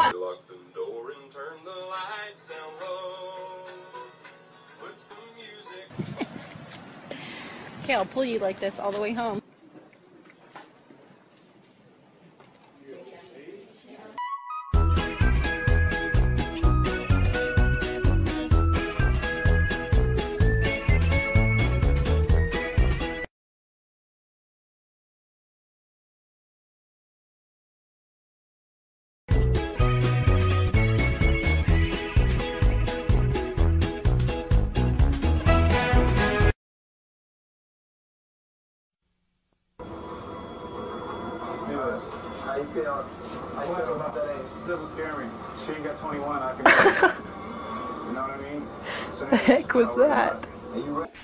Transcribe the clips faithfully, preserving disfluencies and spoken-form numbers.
Lock the door and turn the lights down low. Put some music. Okay, I'll pull you like this all the way home. How you feel? How you feel about that age? It doesn't scare me. She ain't got twenty-one, I can. You know what I mean? So the heck was that? Are you ready?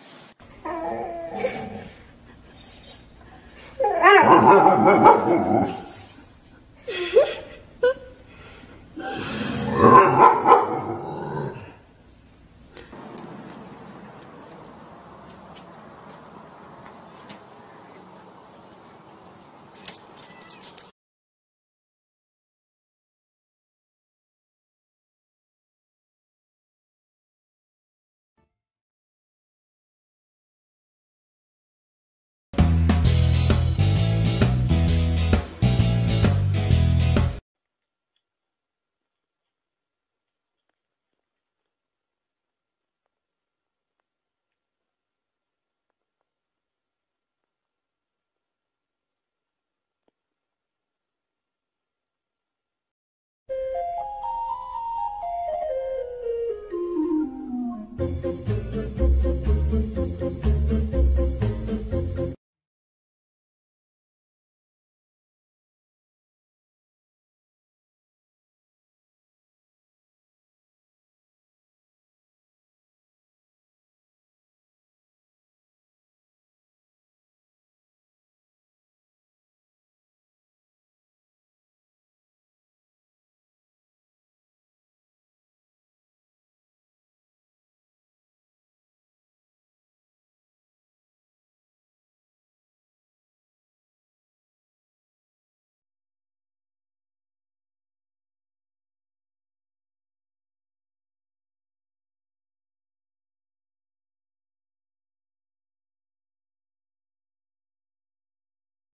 Ha ha ha ha ha!